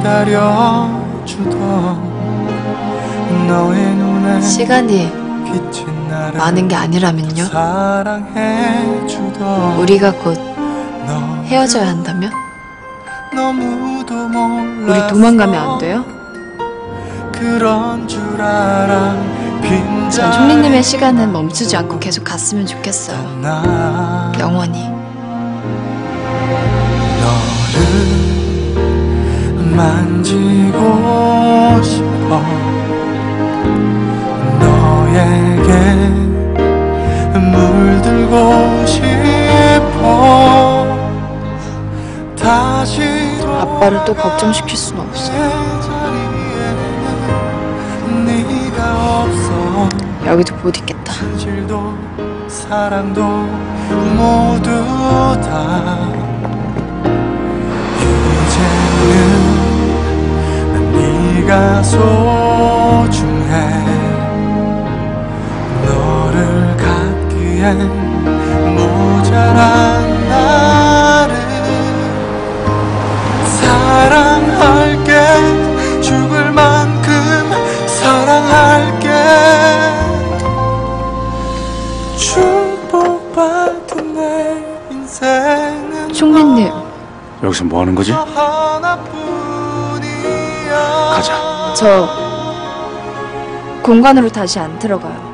기다려주던 너의 눈에 시간이 많은 게 아니라면요? 우리가 곧 헤어져야 한다면? 우리 도망가면 안 돼요? 전 총리님의 시간은 멈추지 않고 계속 갔으면 좋겠어요. 영원히. 너를 만지고 싶어. 너에게 물들고 싶어. 다시 아빠를 또 걱정시킬 수는 없어. 여기도 못 있겠다. 질도 사랑도 모두 다 이제는 네가 소중해. 너를 갖기엔 모자란 나를 사랑할게. 죽을 만큼 사랑할게. 축복받은 내 인생은 총리님. 여기서 뭐 하는 거지? 가자. 저 공간으로 다시 안 들어가요.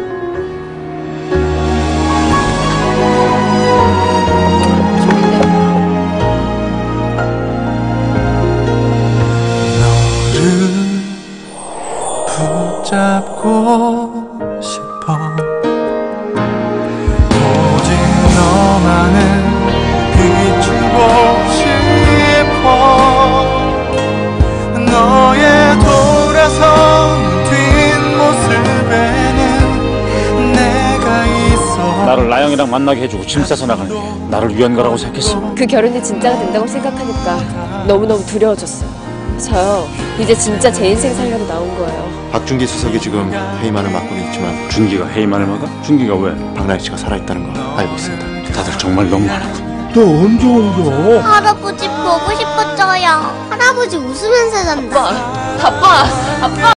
붙잡고 싶어. 오직 너만을 비추고 싶어. 너의 돌아선 뒷모습에는 내가 있어. 나를 나영이랑 만나게 해주고 짐 싸서 나가는 게 나를 위한 거라고 생각했어? 그 결혼이 진짜가 된다고 생각하니까 너무너무 두려워졌어요. 저요, 이제 진짜 제 인생 살려고 나온 거예요. 박준기 수석이 지금 헤이만을 맡고는 있지만 준기가 헤이만을 막아? 준기가 왜? 박나래 씨가 살아있다는 거 알고 있습니다. 다들 정말 너무하는군. 너 언제 옮겨? 할아버지 보고 싶었어요. 할아버지 웃으면서 잔다. 아빠!